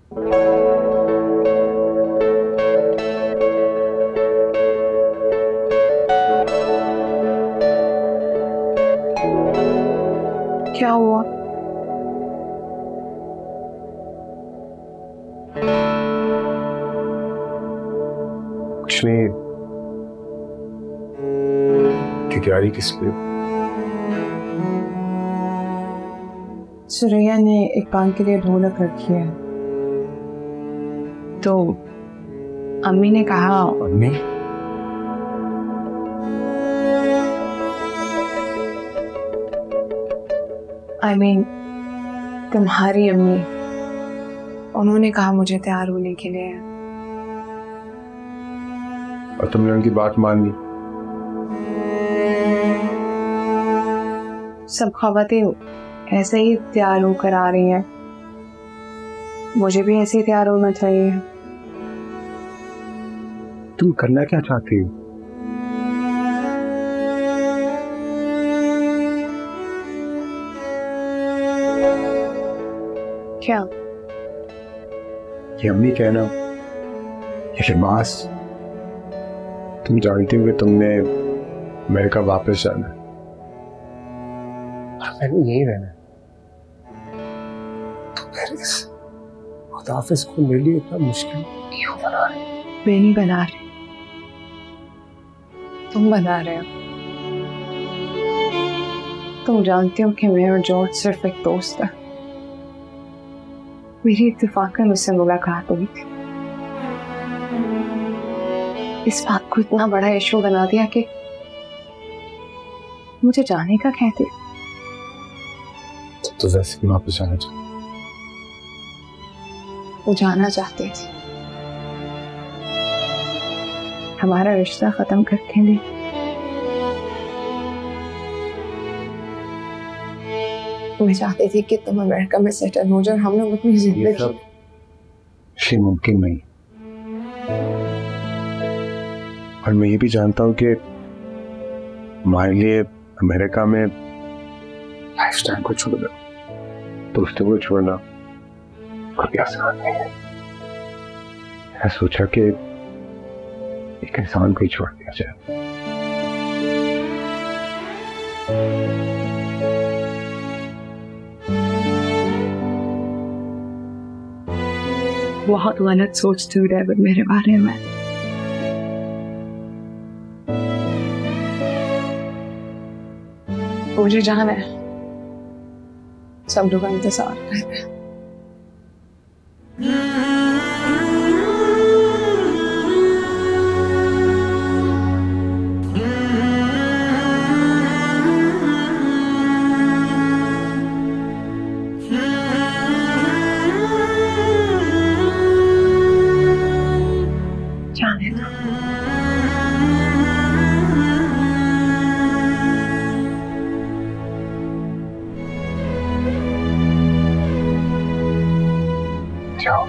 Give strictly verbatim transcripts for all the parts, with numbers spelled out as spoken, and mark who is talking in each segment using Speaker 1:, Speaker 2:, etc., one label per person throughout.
Speaker 1: क्या हुआ?
Speaker 2: कुछ नहीं। तैयारी किस पे?
Speaker 1: सुरैया ने एक काम के लिए ढोलक रखी है, तो अम्मी ने कहा।
Speaker 2: अम्मी?
Speaker 1: आई I मीन mean, तुम्हारी अम्मी। उन्होंने कहा मुझे तैयार होने के लिए।
Speaker 2: और तुमने उनकी बात मान ली?
Speaker 1: सब खवातीन ऐसे ही तैयार होकर आ रही हैं, मुझे भी ऐसे ही तैयार होना चाहिए।
Speaker 2: तुम करना क्या चाहती हो?
Speaker 1: क्या?
Speaker 2: ये अम्मी कहना, ये शहबाज, तुम जानती हो कि तुमने अमेरिका वापस जाना है और मैंने यही रहना है। तो पेरिस खुदाफिज को मेरे लिए इतना मुश्किल क्यों बना रहे?
Speaker 1: मैं नहीं बना रही, तुम बना रहे हो। तुम जानती हो कि मैं और जॉर्ज सिर्फ एक दोस्त है। मेरी इत्तेफाकन उससे मुलाकात हुई थी। इस बात को इतना बड़ा इशू बना दिया कि मुझे जाने का कहते।
Speaker 2: तो, तो वैसे भी वापस जाना चाहती?
Speaker 1: वो जाना चाहती थी, हमारा रिश्ता खत्म करके भी। मैं चाहती थी कि तुम अमेरिका में सेटल हो जाओ, हम लोग अपनी जिंदगी।
Speaker 2: मुमकिन नहीं। और मैं ये भी जानता हूँ कि हमारे लिए अमेरिका में लाइफस्टाइल को छोड़ दो, दोस्तों को छोड़ना कभी आसान नहीं है। मैंने सोचा कि एक इंसान को ही छोड़ दिया जाए।
Speaker 1: बहुत गलत सोचती हूँ डेविड मेरे बारे में। मुझे जाना है, सब लोग इंतजार कर रहे हैं। जाने दो।
Speaker 2: जाओ।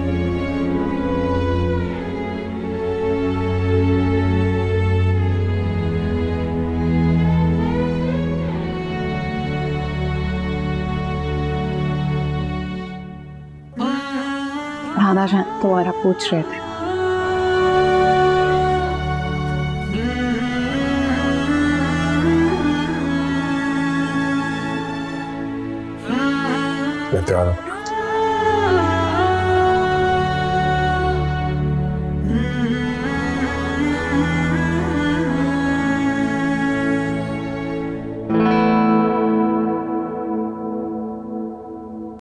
Speaker 1: दादा जान तुम्हारा पूछ रहे थे।
Speaker 2: मैं तैयार हूँ।